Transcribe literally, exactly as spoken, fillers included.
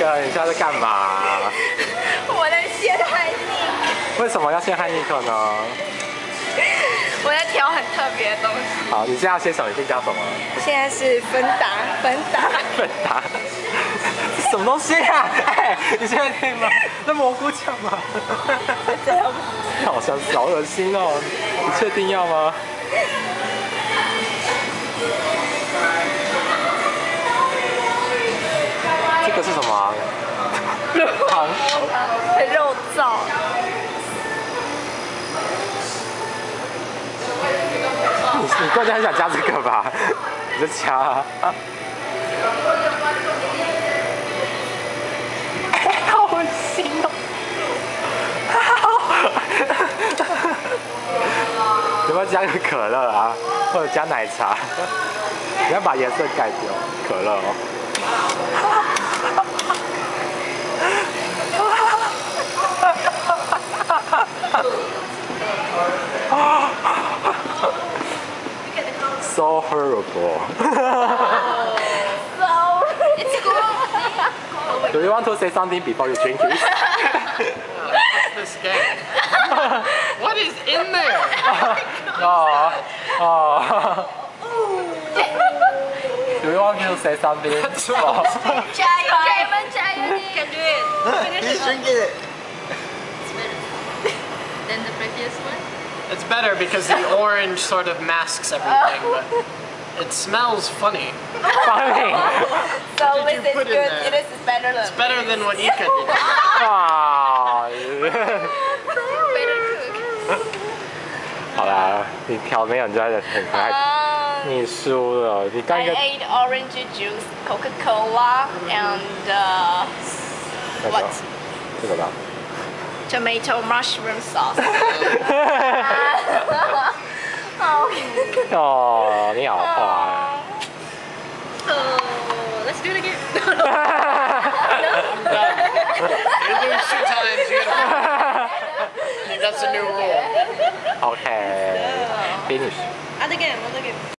个，你现在在干嘛？ 我在陷害你。 为什么要陷害尼克呢？ 我在挑很特别的东西。 好，你现在要先什么？你先加什么？ 现在是芬达，芬达， 芬达。什么东西啊？哎，你现在可以吗？那蘑菇酱吗？ 这样吗？ 好像是，好恶心哦！你确定要吗？这个是什么、啊？糖。 肉燥。 你你过来很想加这个吧？你就加啊！好恶心哦！有没有加个可乐啊？或者加奶茶？你要把颜色盖掉，可乐哦。So horrible. So it's cool. Do you want to say something before you drink it? What's this game? What is in there? Oh, oh. Do you want to say something? 加油，加油，加油！ You can do it. He's drinking it. It's better than the previous one. It's better because the orange sort of masks everything, but it smells funny. Funny. So What did you this is put in good. there? It is better than. It's better than what Ika did. Ah. Better cook. 好啦，你挑没有，你就很很可爱。 Um, 你输了，你刚 I 刚 ate orange juice, Coca-Cola, and uh, 那个 what? 这个吧。 Tomato mushroom sauce. 哦，你好坏。 Oh, let's do it again. You lose two times, you gotta... I think that's a new rule. Okay. Finish. Other game, other game.